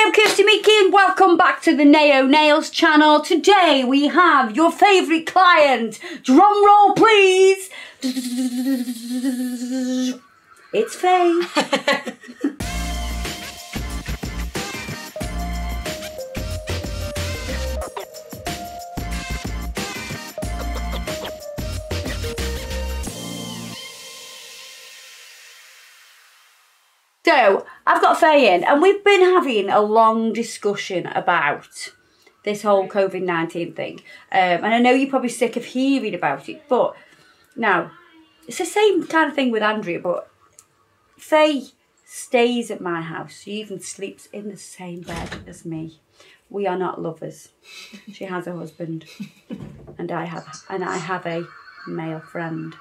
Hello Kirsty Mickey and welcome back to the Naio Nails channel. Today we have your favourite client. Drum roll please. It's Faye. So, I've got Faye in and we've been having a long discussion about this whole COVID-19 thing. And I know you're probably sick of hearing about it, but now, it's the same kind of thing with Andrea, but Faye stays at my house. She even sleeps in the same bed as me. We are not lovers. She has a husband and I have a male friend.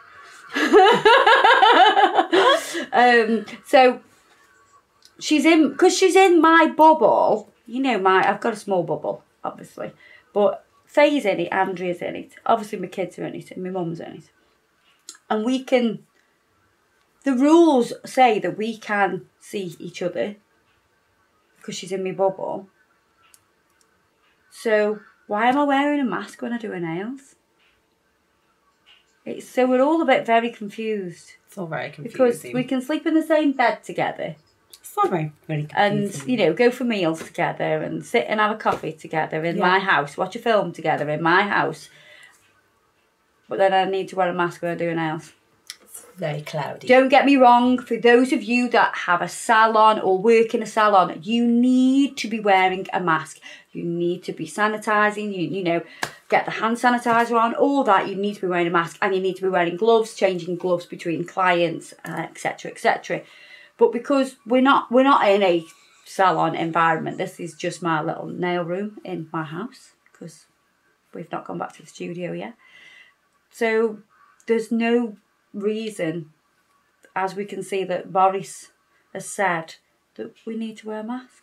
So because she's in my bubble, you know, I've got a small bubble, obviously, but Faye's in it, Andrea's in it, obviously my kids are in it, and my mum's in it, and the rules say that we can see each other because she's in my bubble. So why am I wearing a mask when I do her nails? So we're all a bit very confused. It's all very confusing. Because we can sleep in the same bed together. It's all very confusing. And, you know, go for meals together and sit and have a coffee together in my house. Watch a film together in my house. But then I need to wear a mask when I do nails. It's very cloudy. Don't get me wrong. For those of you that have a salon or work in a salon, you need to be wearing a mask. You need to be sanitising. You know, get the hand sanitizer on, all that. You need to be wearing a mask, and you need to be wearing gloves, changing gloves between clients, etc., etc. But because we're not in a salon environment, this is just my little nail room in my house because we've not gone back to the studio yet. So there's no reason, as we can see that Boris has said, that we need to wear a mask.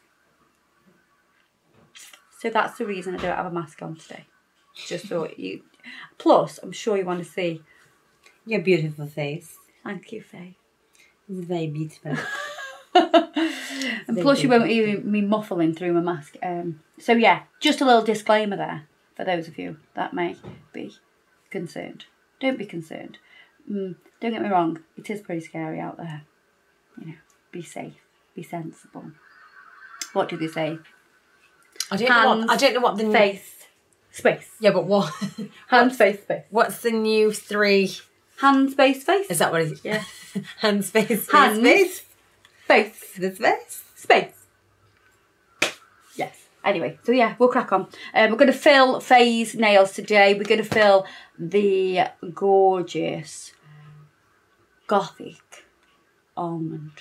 So that's the reason I don't have a mask on today. Just thought you. Plus, I'm sure you want to see your beautiful face. Thank you, Faye. It's very beautiful. And plus, you won't even be muffling through my mask. So yeah, just a little disclaimer there for those of you that may be concerned. Don't be concerned. Don't get me wrong. It is pretty scary out there. You know, be safe, be sensible. What do they say? I don't know what the face, space. Yeah, but what? Hand, space, space. What's the new 3? Hand, space, face. Is that what it is? Yeah. Hand, space, Hand, space. Space. The space. Space. Yes. Anyway, so yeah, we'll crack on. We're going to fill Faye's nails today. We're going to fill the gorgeous Gothic Almond.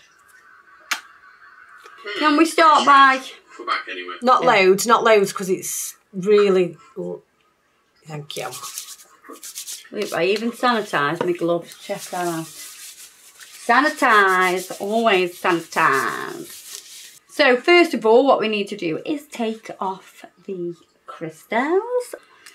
Can we start by... Back anyway. Not loads, because it's really... Thank you. Look, I even sanitise my gloves. Check that out. Sanitise, always sanitise. So first of all, what we need to do is take off the crystals.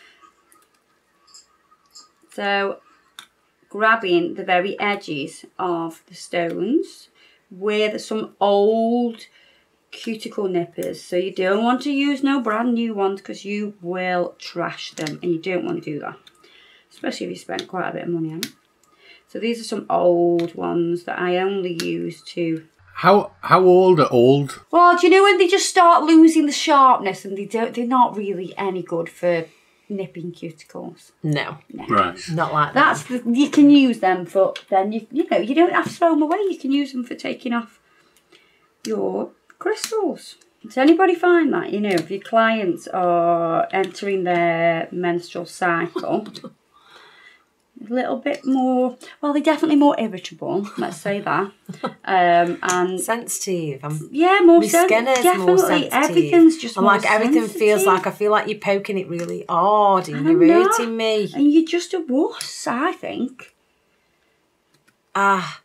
So grabbing the very edges of the stones where there's some old cuticle nippers. So you don't want to use no brand new ones because you will trash them, and you don't want to do that, especially if you spent quite a bit of money on it. So these are some old ones that I only use to... How old are old? Well, do you know when they just start losing the sharpness and they're not really any good for nipping cuticles? No. Right. Not like that. You can use them for, then you know, you don't have to throw them away. You can use them for taking off your crystals. Does anybody find that, you know, if your clients are entering their menstrual cycle, a little bit more, well, they're definitely more irritable, let's say that. And sensitive. Yeah, more sensitive. Definitely, more sensitive. Everything's just and more like everything sensitive. feels like I feel like you're poking it really hard and you're hurting me. And you're just a wuss, I think. Ah.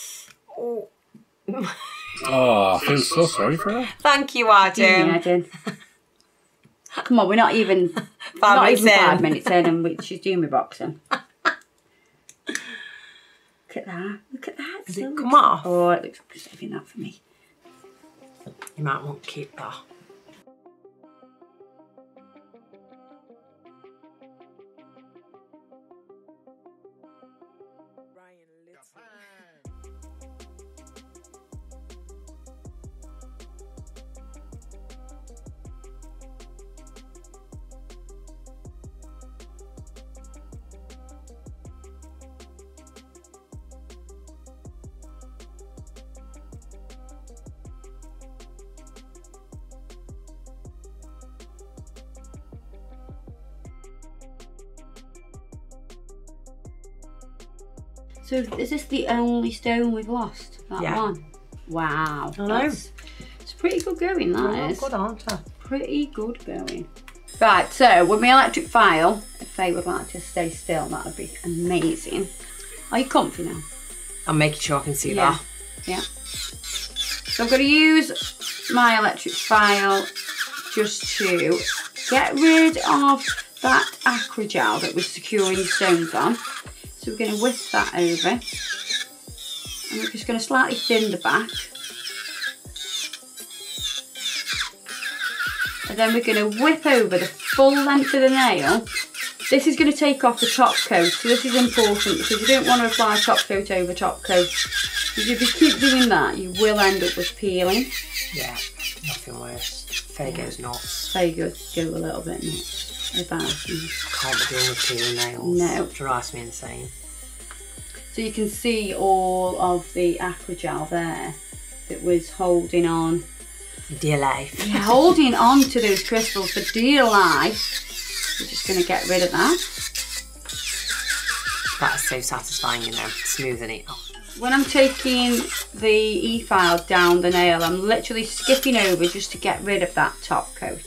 Oh, I feel so sorry for her. Thank you, Adam. Yeah, I did. Come on, we're not even 5 minutes in and she's doing my boxing. Look at that. Look at that. Has it come off? Oh, it looks like saving that for me. You might want to keep that. So is this the only stone we've lost? That one? Wow. I know. It's pretty good going, that is. Good, aren't I? Pretty good going. Right, so with my electric file, if Faye would like to stay still, that would be amazing. Are you comfy now? I'm making sure I can see that. Yeah. So I'm going to use my electric file just to get rid of that Acrygel that was securing the stones on. So we're going to whisk that over. And we're just going to slightly thin the back. And then we're going to whip over the full length of the nail. This is going to take off the top coat, so this is important because you don't want to apply top coat over top coat. Because if you keep doing that, you will end up with peeling. Yeah, nothing worse. Faye goes nuts. Faye goes go a little bit nuts about things. Can't be doing with peeling nails. No. It drives me insane. So you can see all of the Acrygel there that was holding on. Dear life. Yeah, holding on to those crystals for dear life. We're just going to get rid of that. That's so satisfying, you know, smoothing it off. When I'm taking the e-file down the nail, I'm literally skipping over just to get rid of that top coat.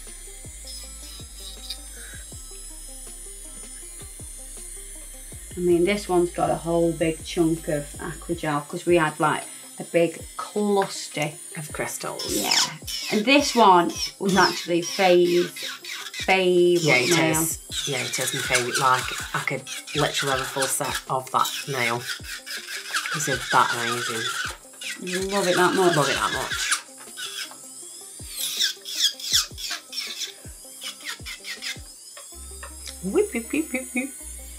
I mean, this one's got a whole big chunk of Acrygel because we had like a big cluster of crystals. Yeah, and this one was actually Faye's favourite nail. Yeah, it is my favourite. Like, I could literally have a full set of that nail. Is it that amazing? You love it that much? Love it that much. Whip, whip, whip, whip, whip.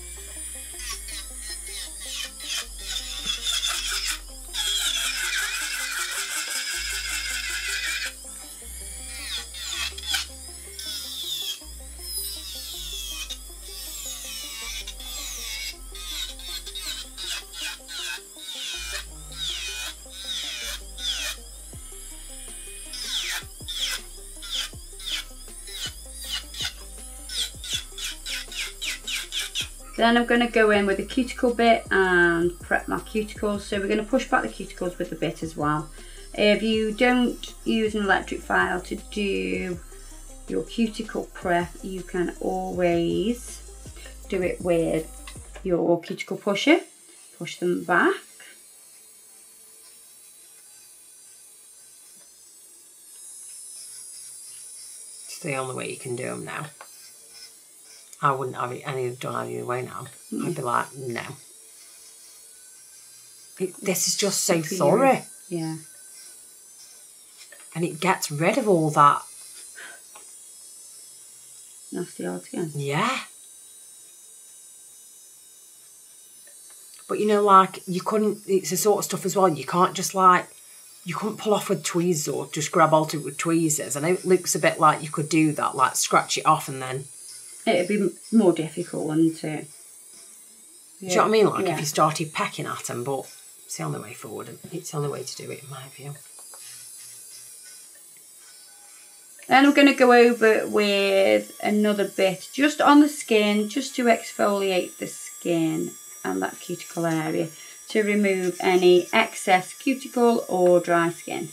Then I'm going to go in with a cuticle bit and prep my cuticles. So we're going to push back the cuticles with the bit as well. If you don't use an electric file to do your cuticle prep, you can always do it with your cuticle pusher. Push them back. It's the only way you can do them now. I wouldn't have it any done any other way now. I'd be like, no. This is just so thorough. Yeah. And it gets rid of all that nasty odds again. Yeah. But you know, like, you couldn't, it's the sort of stuff as well, you can't just like, you couldn't pull off with tweezers or just grab onto it with tweezers. I know it looks a bit like you could do that, like scratch it off and then... It'd be more difficult, wouldn't it? Yeah. Do you know what I mean? Like if you started pecking at them, but it's the only way forward. It's the only way to do it, in my view. Then I'm going to go over with another bit just on the skin, just to exfoliate the skin and that cuticle area to remove any excess cuticle or dry skin.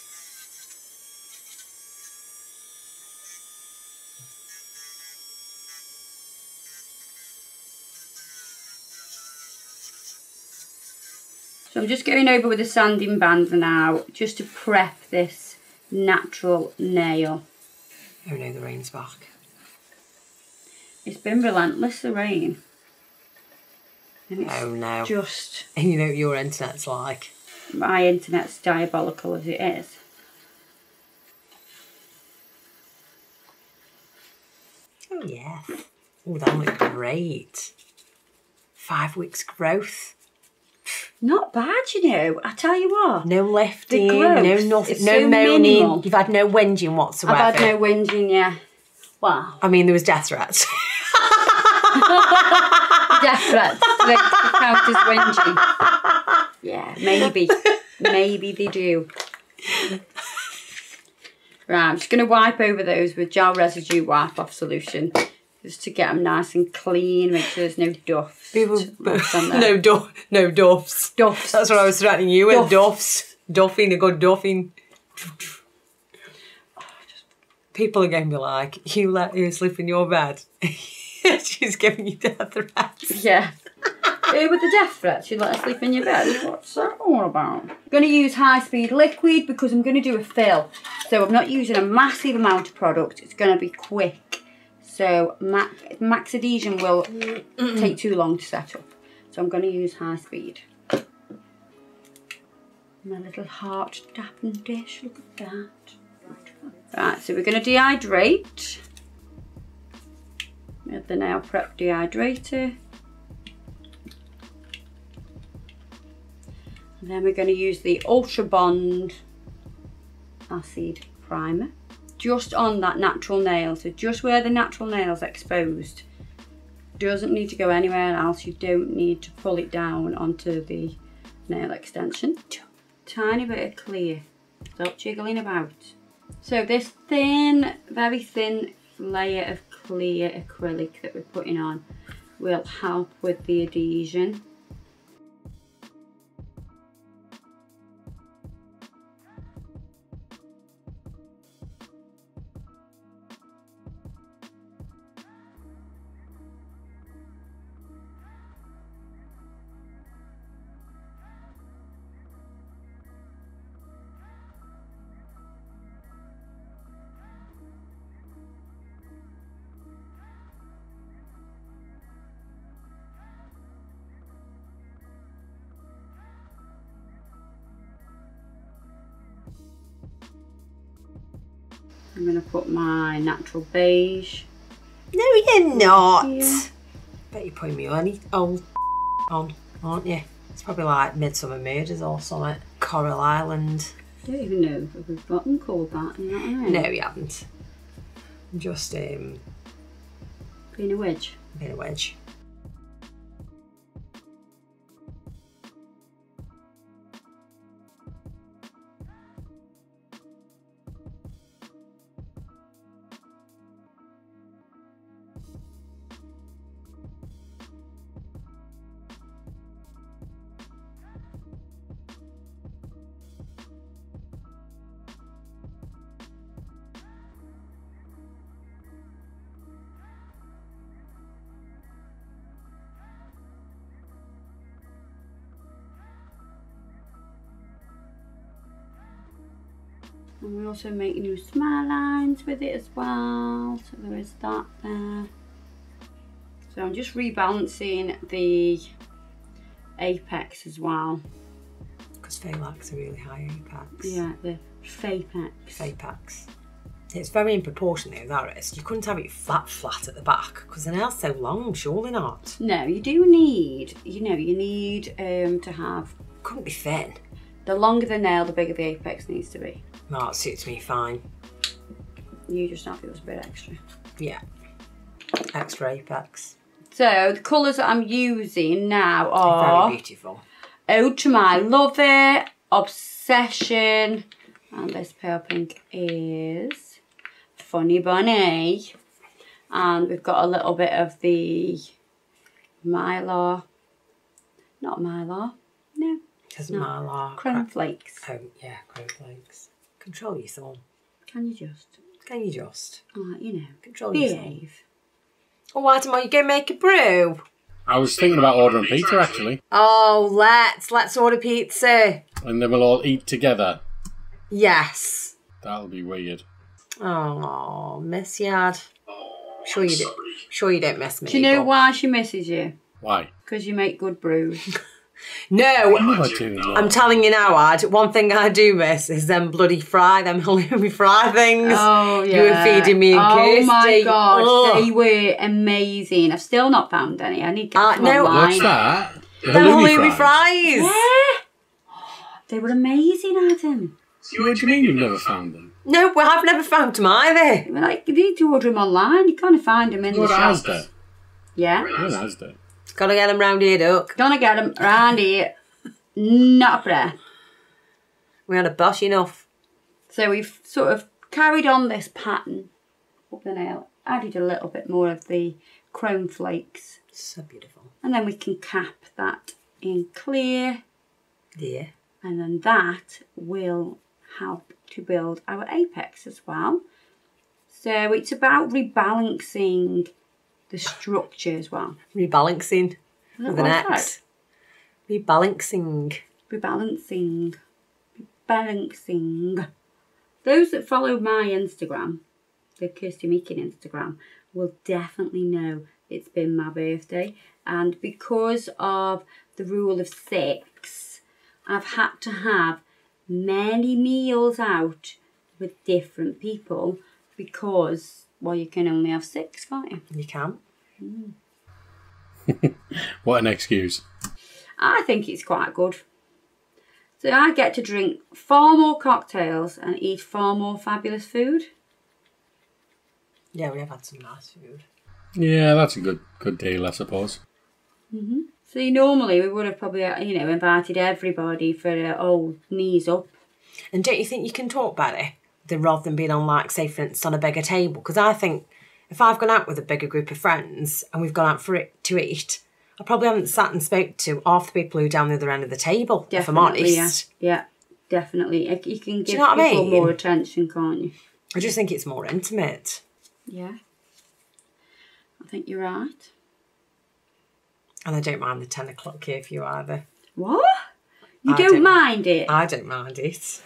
So I'm just going over with a sanding band now, just to prep this natural nail. Oh no, the rain's back. It's been relentless, the rain. And it's oh no. Just... And you know what your internet's like. My internet's diabolical as it is. Oh yeah. Oh, that looks great. 5 weeks growth. Not bad, you know. I tell you what. No lifting, no nothing, it's no so moaning. minimal. You've had no whinging whatsoever. I've had no whinging, yeah. Wow. I mean, there was death threats. Death threats. They count as whinging. Yeah, maybe. Maybe they do. Right, I'm just going to wipe over those with gel residue wipe-off solution. just to get them nice and clean, make sure there's no dust. No duffs. Duffs. That's what I was threatening you with. Duffs. Duffing, a good duffing. People are going to be like, you let her sleep in your bed. She's giving you death threats. Yeah. With the death threats, you let her sleep in your bed. What's that all about? I'm going to use high-speed liquid because I'm going to do a fill. So I'm not using a massive amount of product. It's going to be quick. So max adhesion will take too long to set up. So I'm going to use high-speed. My little heart tapping dish, look at that. Right, so we're going to dehydrate. We have the Nail Prep dehydrator. And then we're going to use the Ultra Bond acid primer. Just on that natural nail, so just where the natural nail's exposed. Doesn't need to go anywhere else. You don't need to pull it down onto the nail extension. Tiny bit of clear. Stop jiggling about. So this thin, very thin layer of clear acrylic that we're putting on will help with the adhesion. I'm going to put my natural beige. No, you're not. Here. Bet you're putting me on, aren't you? It's probably like Midsummer Murders or something. Coral Island. I don't even know if we've got them called that, you know what I mean? No, we haven't. Just being a wedge. Being a wedge. And we also make new smile lines with it as well. So there is that there. So I'm just rebalancing the apex as well. Because Phalanx are really high apex. Yeah, the Phapex. Phapex. It's very in proportion though, that is. You couldn't have it flat at the back because the nail's so long, surely not. No, you do need, you need to have... Couldn't be thin. The longer the nail, the bigger the apex needs to be. No, that suits me fine. You just have to give us a bit extra. Yeah. Extra apex. So the colours that I'm using now are... Very beautiful. Ode to My Lover, Obsession, and this pale pink is Funny Bunny. And we've got a little bit of the Mylar. Not Mylar. No. It's Mylar. Creme flakes. Oh, yeah, creme flakes. Control your thumb. Can you just? Can you just? Like, Control your thumb. behave. Oh, why don't you go make a brew? I was thinking about ordering pizza actually. Oh, let's order pizza. And then we'll all eat together. Yes. That'll be weird. Oh, miss Yad. Sure you don't miss me. Do you know why she misses you? Why? Because you make good brews. No, I'm telling you now, Ad, one thing I do miss is them bloody them halloumi fry things. Oh, yeah. You were feeding me and Kirsty. Oh, my God. Ugh. They were amazing. I've still not found any. I need to get them online. What's that? Them halloumi fries. Yeah. They were amazing, Adam. What do you mean you've never found them? No, well, I've never found them either. We're like, you need to order them online. You can't find them in the shops. Asda? Yeah. You're an Asda. Gotta get them round here, Duck. Gonna get them round here. Not a prayer. We had a bosh enough. So we've sort of carried on this pattern up the nail added a little bit more of the chrome flakes. So beautiful. And then we can cap that in clear. Yeah. And then that will help to build our apex as well. So it's about rebalancing the structure as well. Rebalancing with an X. Rebalancing. Rebalancing. Rebalancing. Those that follow my Instagram, the Kirsty Meekin Instagram, will definitely know it's been my birthday. And because of the rule of 6, I've had to have many meals out with different people because, well, you can only have 6, can't you? You can. What an excuse. I think it's quite good. So I get to drink far more cocktails and eat far more fabulous food. Yeah, we have had some nice food. Yeah, that's a good deal, I suppose. See, normally we would have probably, you know, invited everybody for a old knees up. And don't you think you can talk better rather than being on, like, say, for instance, on a bigger table? Because I think if I've gone out with a bigger group of friends and we've gone out for it to eat, I probably haven't sat and spoke to half the people who are down the other end of the table, Definitely, if I'm honest. Yeah, definitely. You can give you know what people I mean? more attention, can't you? I just think it's more intimate. Yeah. I think you're right. And I don't mind the 10 o'clock curfew either. What? You don't mind it? I don't mind it.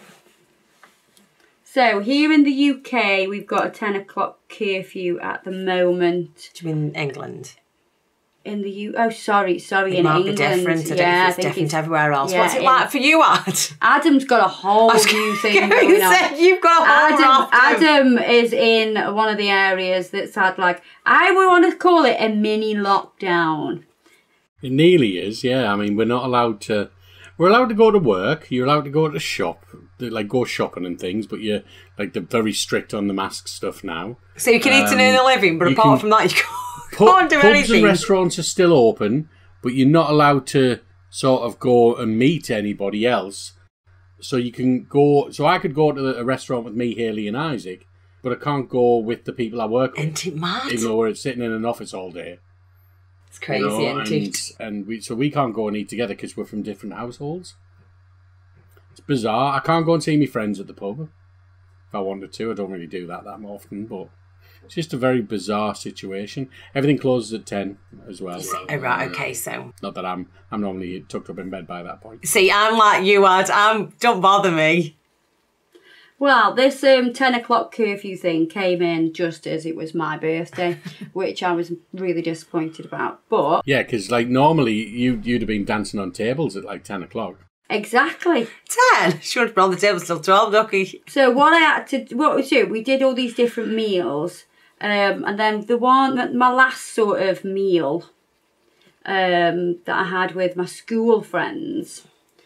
So, here in the UK, we've got a 10 o'clock curfew at the moment. Do you mean England? In the sorry, It in might England. be different. I don't think it's different everywhere else. yeah, What's it like for you, Ad? Adam's got a whole new thing You going on. said you've got a whole Adam is in one of the areas that's had, like, I would want to call it a mini lockdown. It nearly is, yeah. I mean, we're not allowed to... We're allowed to go to work. You're allowed to go to shop, like go shopping and things, but you're like they're very strict on the mask stuff now. So you can eat and earn a living, but apart from that, you can't do pubs anything. And restaurants are still open, but you're not allowed to sort of go and meet anybody else. So you can go... So I could go to a restaurant with me, Hayley and Isaac, but I can't go with the people I work with. Ain't it mad? Even though we're sitting in an office all day. It's crazy, you know, isn't it? And we can't go and eat together because we're from different households. It's bizarre. I can't go and see my friends at the pub if I wanted to. I don't really do that often, but it's just a very bizarre situation. Everything closes at 10 as well. Oh, right, okay, so... Not that I'm normally tucked up in bed by that point. See, I'm like you, Ad. Don't bother me. Well, this 10 o'clock curfew thing came in just as it was my birthday, which I was really disappointed about. But yeah, because like normally you'd have been dancing on tables at like 10 o'clock. Exactly. 10? Should have been on the table till 12, Ducky. So what we do, we did all these different meals, and then my last sort of meal that I had with my school friends,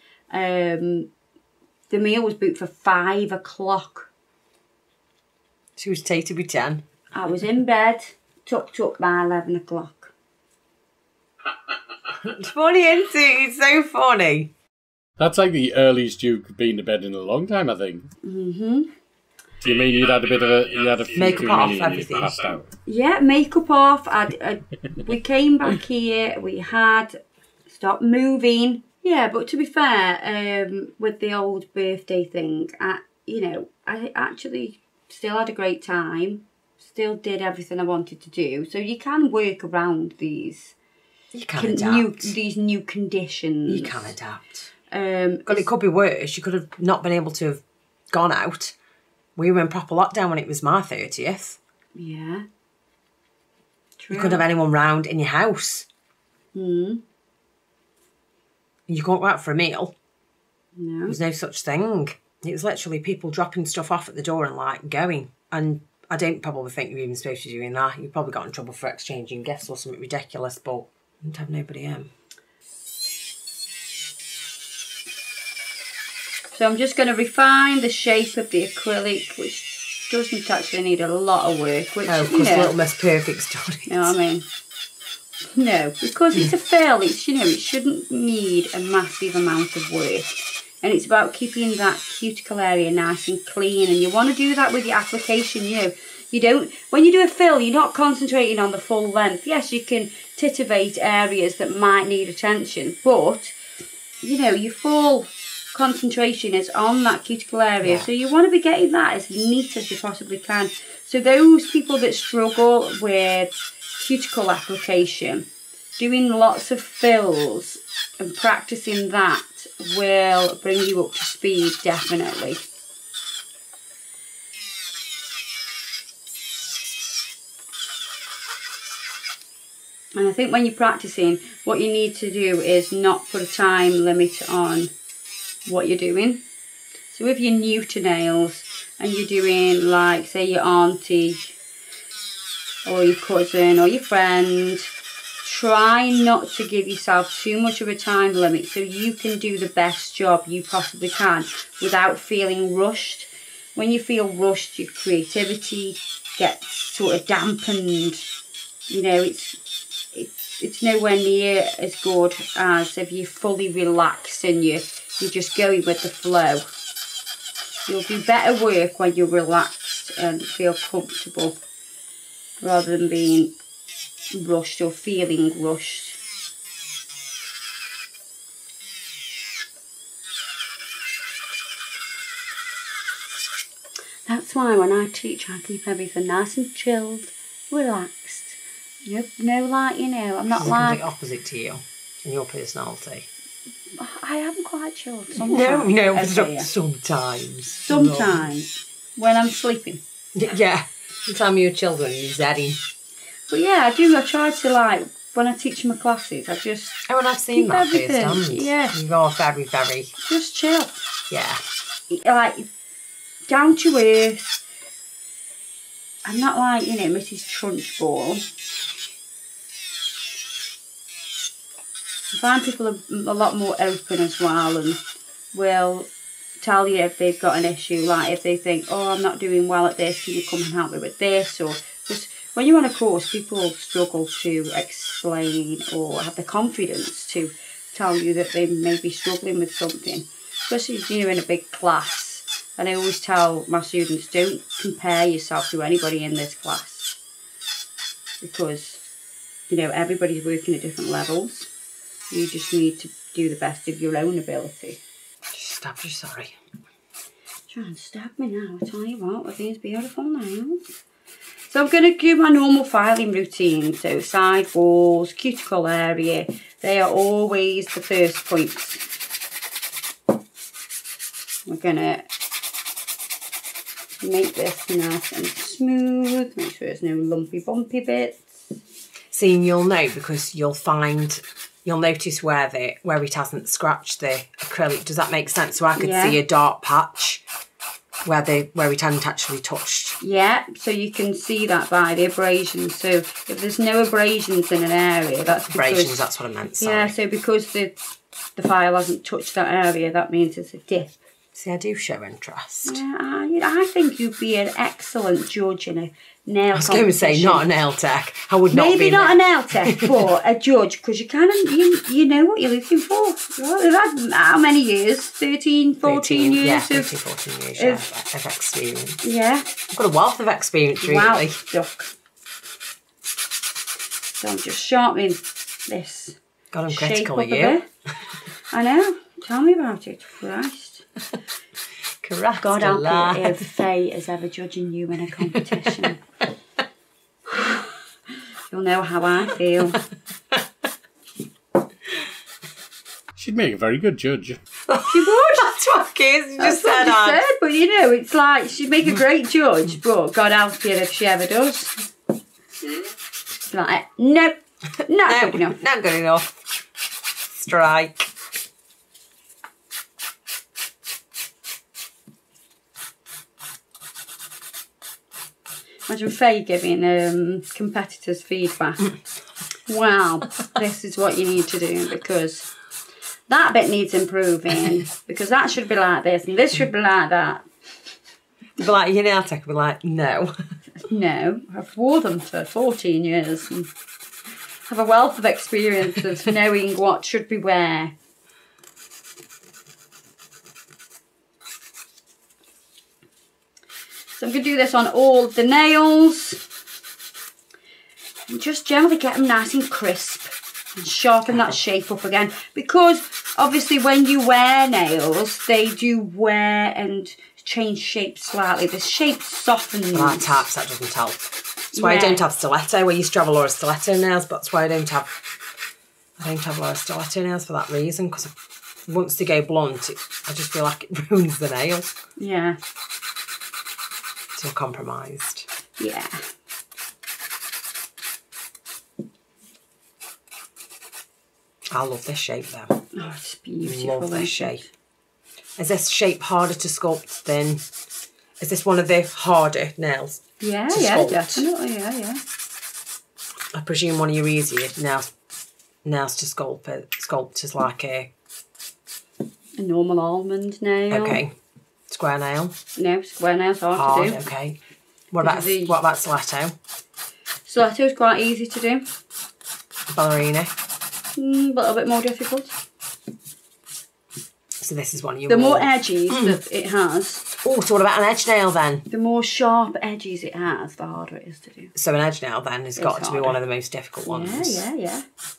the meal was booked for 5 o'clock. She was tated with 10. I was in bed, tucked up by 11 o'clock. It's funny, isn't it? It's so funny. That's like the earliest you've been to bed in a long time, I think. Mm-hmm. Do you mean you had a few makeup too off, many and you everything. passed out? Yeah, makeup off. We came back here. We had stopped moving. Yeah, but to be fair, with the old birthday thing, I actually still had a great time. Still did everything I wanted to do. So you can work around these. You can adapt. These new conditions. You can adapt. But it could be worse. You could have not been able to have gone out. We were in proper lockdown when it was my 30th. Yeah. True. You couldn't have anyone round in your house. Hmm. You couldn't go out for a meal. No. There was no such thing. It was literally people dropping stuff off at the door and like going. And I don't probably think you're even supposed to be doing that. You probably got in trouble for exchanging gifts or something ridiculous, but I didn't have nobody in. So I'm just going to refine the shape of the acrylic, which doesn't actually need a lot of work. Which, because Little Miss Perfect's done it. You know what I mean? No, because it's a fill. It shouldn't need a massive amount of work. And it's about keeping that cuticle area nice and clean. And you want to do that with your application, you know. You don't, when you do a fill, you're not concentrating on the full length. Yes, you can titivate areas that might need attention, but, you know, your full concentration is on that cuticle area. So you want to be getting that as neat as you possibly can. So those people that struggle with cuticle application, doing lots of fills and practicing that will bring you up to speed, definitely. And I think when you're practicing, what you need to do is not put a time limit on what you're doing. So if you're new to nails and you're doing, like, say, your auntie or your cousin or your friend, try not to give yourself too much of a time limit so you can do the best job you possibly can without feeling rushed. When you feel rushed, your creativity gets sort of dampened. You know, it's nowhere near as good as if you're fully relaxed and you're just going with the flow. You'll do better work when you're relaxed and feel comfortable rather than being rushed or feeling rushed. That's why when I teach, I keep everything nice and chilled, relaxed. No, like, you know, I'm not She's like... the complete opposite to you in your personality. I am quite chilled sometimes. No, sometimes. Sometimes, when I'm sleeping. Yeah, the time you're children, you're zenny. But yeah, I do. I try to, like, when I teach my classes, I just... Oh, and I've seen that firsthand. Yeah. You are very, very... Just chill. Yeah. Like, down to earth. I'm not like, you know, Mrs. Trunchbull. I find people are a lot more open as well and will tell you if they've got an issue, like if they think, oh, I'm not doing well at this, can you come and help me with this? Or just when you're on a course, people struggle to explain or have the confidence to tell you that they may be struggling with something, especially if you're in a big class. And I always tell my students, don't compare yourself to anybody in this class because, you know, everybody's working at different levels. You just need to do the best of your own ability. She stabbed you, sorry. Try and stab me now, I tell you what, with these beautiful nails. So I'm going to do my normal filing routine. So side walls, cuticle area, they are always the first points. We're going to make this nice and smooth, make sure there's no lumpy bumpy bits. See, and you'll know because you'll notice where it hasn't scratched the acrylic. Does that make sense? So I could see a dark patch where it hadn't actually touched. Yeah, so you can see that by the abrasions. So if there's no abrasions in an area, that's because... Abrasions, that's what I meant, sorry. Yeah, so because the file hasn't touched that area, that means it's a dip. See, I do show interest. Yeah, I think you'd be an excellent judge in a nail competition. I was going to say, not a nail tech. I would not be. Maybe not a nail tech, but a judge, because you kind of, you know what you're looking for. Well, we've had how many years? 13, 14 years? Yeah, 13, 14 years of experience. Yeah. I've got a wealth of experience, really. Wow, duck. So I'm just sharpening this. God, I'm critical of you. I know. Tell me about it. Christ. Correct. God help you if Faye is ever judging you in a competition. You'll know how I feel. She'd make a very good judge. She would. That's what Kirsty just said. Said, but you know, it's like she'd make a great judge, but God help you if she ever does. It's like, nope, not good enough. Not good enough. Strike. Imagine Faye giving competitors feedback. Wow, this is what you need to do because that bit needs improving because that should be like this and this should be like that. But like your nail tech would be like, no. No, I've wore them for 14 years and have a wealth of experience of knowing what should be where. So I'm going to do this on all of the nails. And just generally get them nice and crisp. And sharpen that shape up again. Because obviously when you wear nails, they do wear and change shape slightly. The shape softens. Like taps, that doesn't help. That's why I don't have stiletto. We used to have a lot of stiletto nails, but that's why I don't have a lot of stiletto nails for that reason, because once they go blunt, I just feel like it ruins the nail. Yeah. So compromised. Yeah. I love this shape though. Oh, it's beautiful. Love this shape. Is this shape harder to sculpt than... Is this one of the harder nails? Yeah, to yeah, sculpt? definitely, yeah. I presume one of your easier nails to sculpt is like a normal almond nail. Okay. Square nail? No, square nail's hard to do. Okay. What about stiletto? Stiletto is quite easy to do. Ballerina? A little bit more difficult. So this is one of your The more edges that it has. Oh, so what about an edge nail then? The more sharp edges it has, the harder it is to do. So an edge nail then has got to be one of the most difficult ones. Yeah.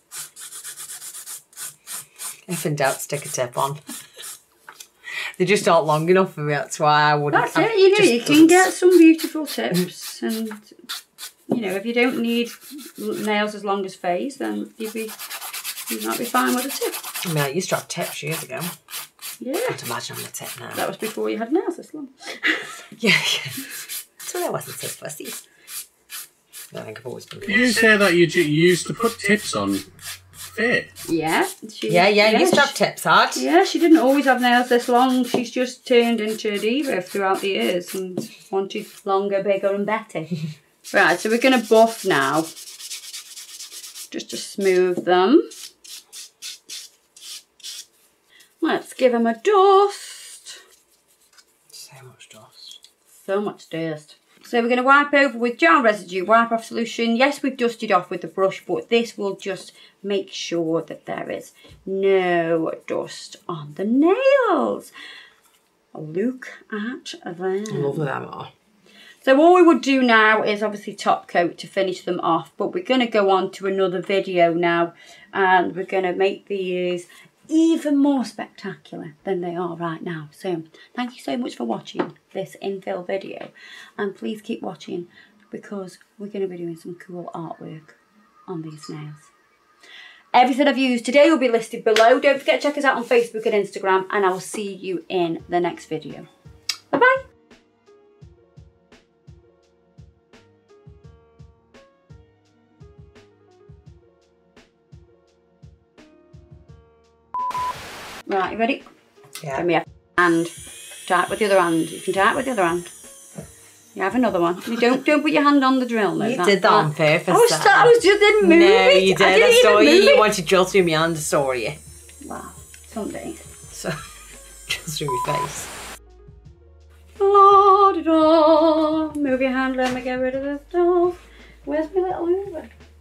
If in doubt, stick a tip on. They just aren't long enough for me, that's why I wouldn't. That's it, you know, you can get some beautiful tips, and you know, if you don't need nails as long as Faye's, then you might be fine with a tip. I mean, I used to have tips years ago. Yeah. I can't imagine on the tip now. That was before you had nails this long. Yeah. So I wasn't so fussy. I think I've always been. Did you say that you used to put tips on Faye? Yeah. Yeah, used to have tips hard. Yeah, she didn't always have nails this long. She's just turned into a diva throughout the years and wanted longer, bigger and better. Right, so we're going to buff now. Just to smooth them. Let's give them a dust. So much dust. So much dust. So we're going to wipe over with gel residue, wipe off solution. Yes, we've dusted off with the brush, but this will just make sure that there is no dust on the nails. Look at them. Lovely them are. So all we would do now is obviously top coat to finish them off, but we're going to go on to another video now, and we're going to make these even more spectacular than they are right now. So thank you so much for watching this infill video, and please keep watching because we're going to be doing some cool artwork on these nails. Everything I've used today will be listed below. Don't forget to check us out on Facebook and Instagram, and I will see you in the next video. Bye bye. Right, you ready? Yeah. Give me a hand. Tie it with the other hand. You can tie it with the other hand. You have another one. You don't put your hand on the drill. No, You did that on purpose. I was just didn't move No, it. you did. I didn't I saw even you. move You it. wanted to drill through my hand. I saw you. Wow, some days. So, drill through my face. La-da-da. Move your hand. Let me get rid of this stuff. Where's my little Uber?